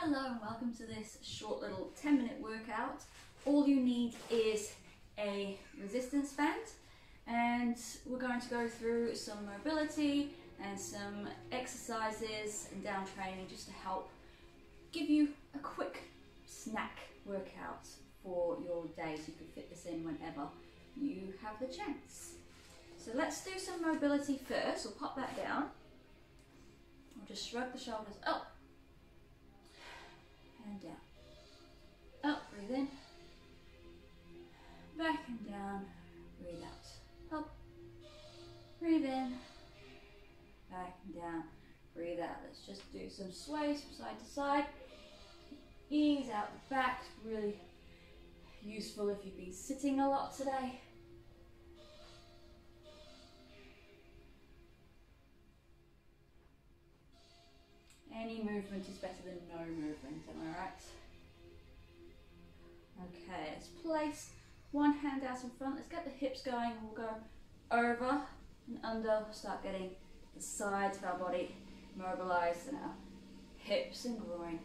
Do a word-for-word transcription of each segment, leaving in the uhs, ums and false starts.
Hello and welcome to this short little ten minute workout. All you need is a resistance band and we're going to go through some mobility and some exercises and down training just to help give you a quick snack workout for your day so you can fit this in whenever you have the chance. So let's do some mobility first. We'll pop that down. We'll just shrug the shoulders up and down. Up, breathe in. Back and down, breathe out. Up, breathe in. Back and down, breathe out. Let's just do some sways from side to side. Ease out the back, really useful if you've been sitting a lot today. Any movement is better than no movement, am I right? Okay, let's place one hand out in front. Let's get the hips going. We'll go over and under. We'll start getting the sides of our body mobilized and our hips and groin.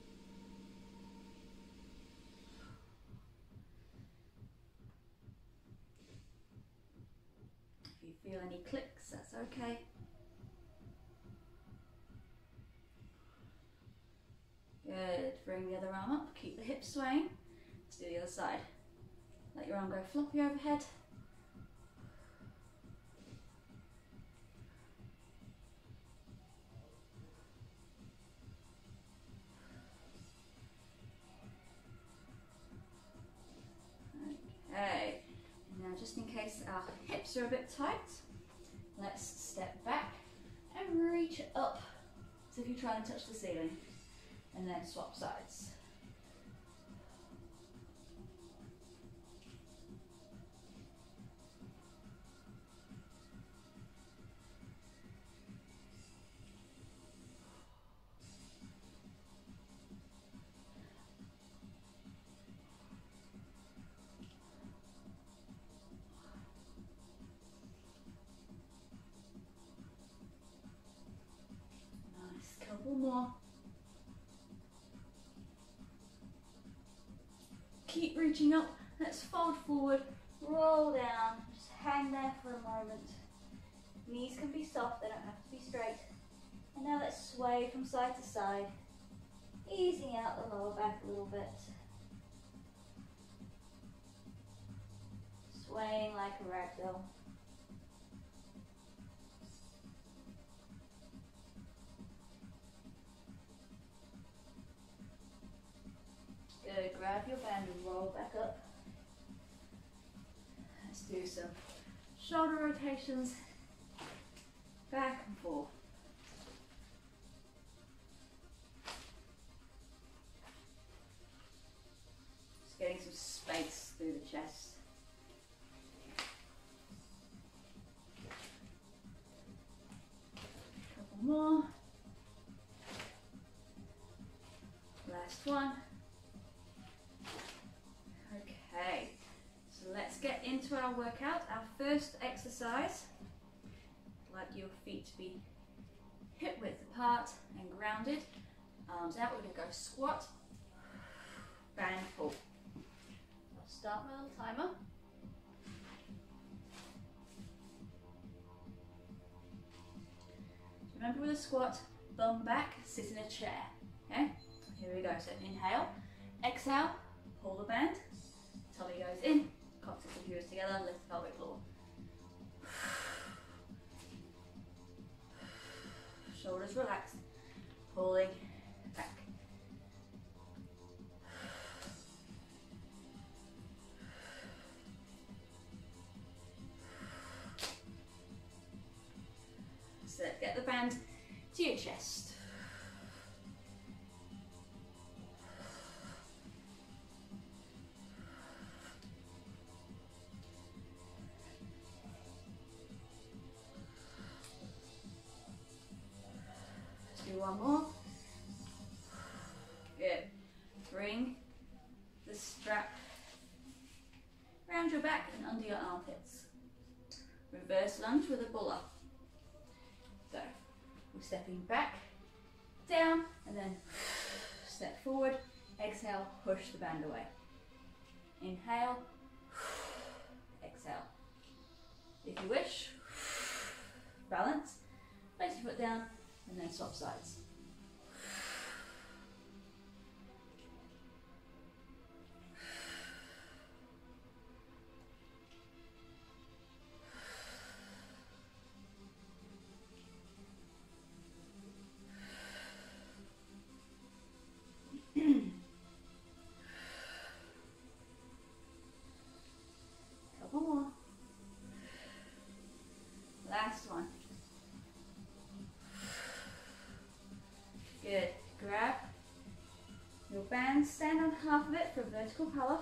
If you feel any clicks, that's okay. Good, bring the other arm up, keep the hips swaying. Let's do the other side. Let your arm go floppy overhead. Okay, now just in case our hips are a bit tight, let's step back and reach up as if you're trying to touch the ceiling. And then swap sides. Nice, couple more. Keep reaching up. Let's fold forward, roll down, just hang there for a moment. Knees can be soft, they don't have to be straight. And now let's sway from side to side, easing out the lower back a little bit. Swaying like a ragdoll. Good, grab your band and roll back up. Let's do some shoulder rotations, back and forth. Just getting some space through the chest. Couple more. Last one. Okay, so let's get into our workout. Our first exercise, I'd like your feet to be hip width apart and grounded. Arms out, we're going to go squat, band, pull. I'll start my little timer. Remember with a squat, bum back, sit in a chair. Okay, here we go. So inhale, exhale, pull the band. Tummy goes in, coccyx and pubic together, lift the pelvic floor. Shoulders relaxed, pulling back. So get the band to your chest. Do one more. Good. Bring the strap around your back and under your armpits. Reverse lunge with a pull up. So we're stepping back, down, and then step forward. Exhale, push the band away. Inhale, exhale. If you wish, balance, place your foot down, and then swap sides. Couple more. Last one. Good. Grab your band, stand on half of it for vertical pull-up.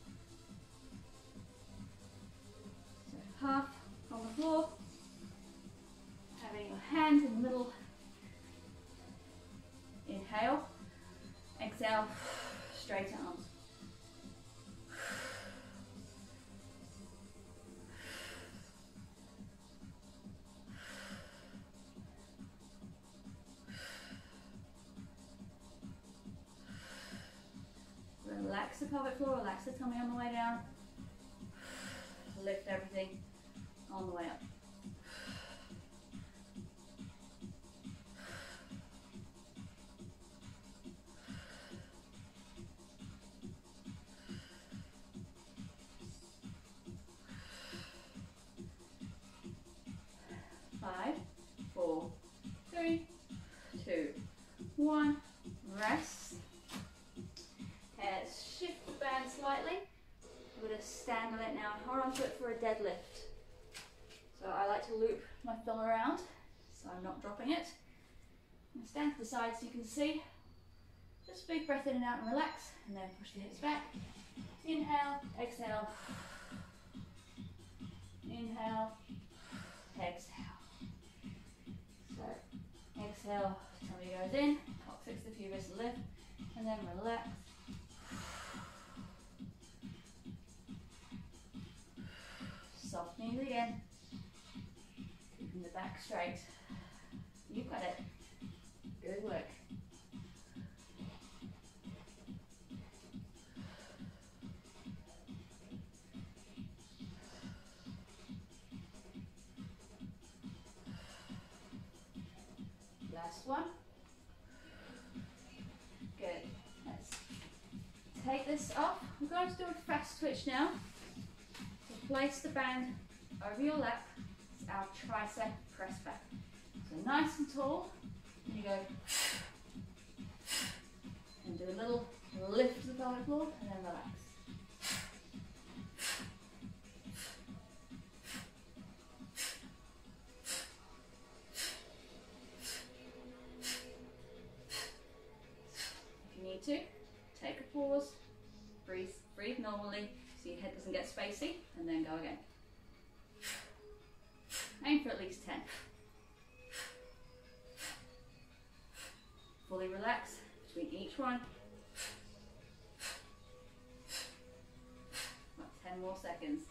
So half on the floor, having your hands in the middle. Inhale, exhale, straight arms. Relax the pelvic floor, relax the tummy on the way down. Lift everything on the way up. Five, four, three, two, one. Rest. Heads shift the band slightly. I'm going to stand on it now and hold on to it for a deadlift. So I like to loop my thumb around so I'm not dropping it. And stand to the side so you can see. Just big breath in and out and relax, and then push the hips back. Inhale, exhale. Inhale, exhale. So exhale, tummy goes in, coccyx the pubis lift, and then relax. Softening again, keeping the back straight. You've got it. Good work. Last one. Good. Let's take this off. I'm going to do a fast twitch now. Place the band over your lap. It's our tricep press back. So nice and tall. And you go and do a little lift to the pelvic floor and then relax. If you need to, take a pause, breathe, breathe normally. So your head doesn't get spacey, and then go again. Aim for at least ten. Fully relax between each one. About ten more seconds.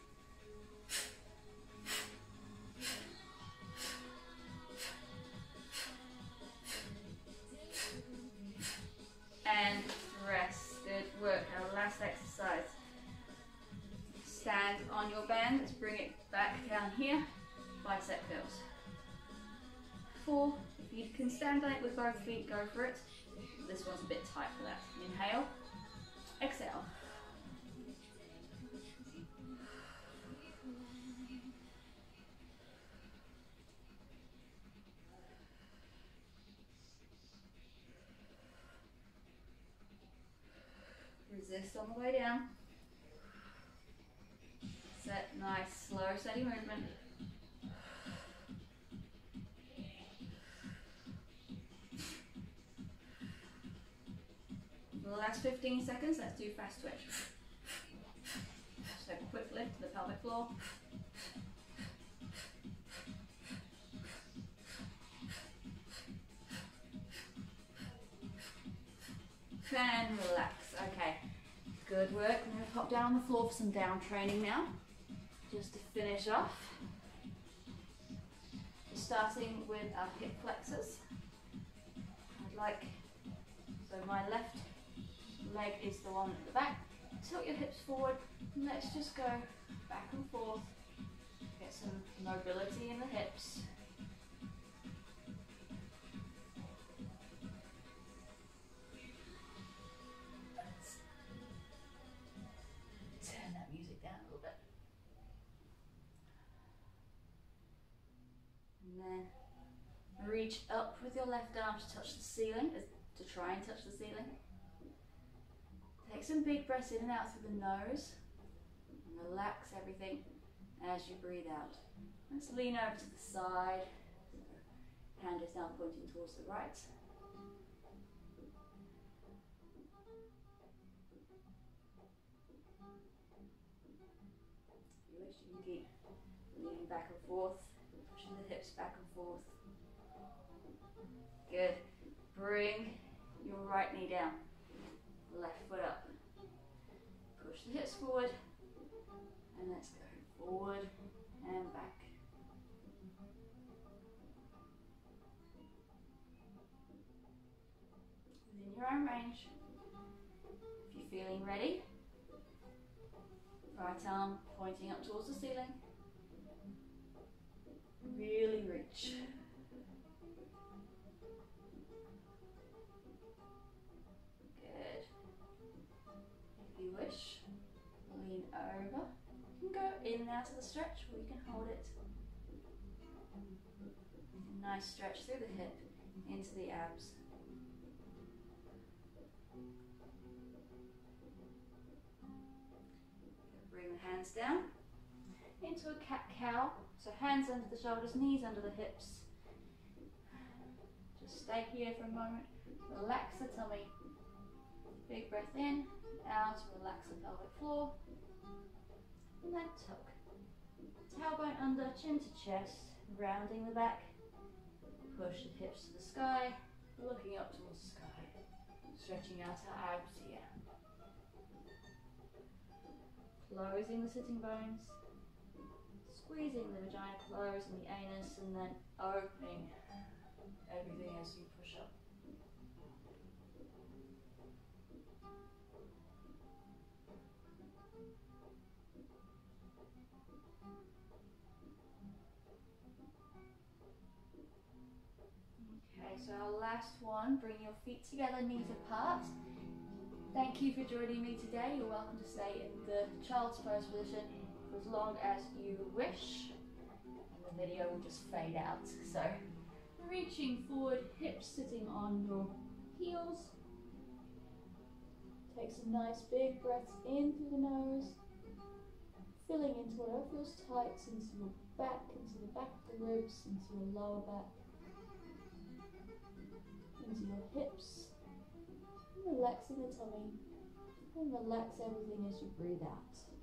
And rest. Good work. Our last exercise. Stand on your band to bring it back down here, bicep curls. Four, if you can stand on it with both feet, go for it. This one's a bit tight for that. Inhale, exhale. Resist on the way down. Set, nice, slow, steady movement. For the last fifteen seconds, let's do fast twitch. So a quick lift to the pelvic floor. And relax. Okay, good work. I'm going to pop down on the floor for some down training now. Just to finish off, starting with our hip flexors. I'd like So my left leg is the one at the back. Tilt your hips forward. Let's just go back and forth. Get some mobility in the hips. Let's turn that music down a little bit. And then reach up with your left arm to touch the ceiling, to try and touch the ceiling. Take some big breaths in and out through the nose. And relax everything as you breathe out. Let's lean over to the side. Hand is now pointing towards the right. If you wish, you can keep leaning back and forth, pushing the hips back and forth. Good. Bring your right knee down, left foot up. Push the hips forward, and let's go forward and back. Within your own range. If you're feeling ready, right arm pointing up towards the ceiling. Really reach. Good. If you wish, lean over. You can go in and out of the stretch, or you can hold it. Nice stretch through the hip into the abs. Bring the hands down into a cat-cow. So hands under the shoulders, knees under the hips. Just stay here for a moment. Relax the tummy. Big breath in, out, relax the pelvic floor. And then tuck. Tailbone under, chin to chest, rounding the back. Push the hips to the sky, looking up towards the sky. Stretching out our abs here. Closing the sitting bones. Squeezing the vagina closed and the anus, and then opening everything as you push up. Okay, so our last one, bring your feet together, knees apart. Thank you for joining me today. You're welcome to stay in the child's pose position for as long as you wish, and the video will just fade out. So reaching forward, hips sitting on your heels. Take some nice big breaths in through the nose, filling into whatever feels tight, into your back, into the back of the ribs, into your lower back, into your hips, and relaxing the tummy, and relax everything as you breathe out.